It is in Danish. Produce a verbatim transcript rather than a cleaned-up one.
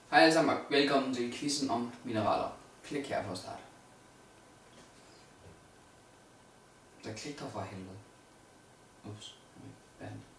Hej alle sammen og velkommen til quizzen om mineraler. Klik her for at starte. Så klik der for helvede. Ups, vand.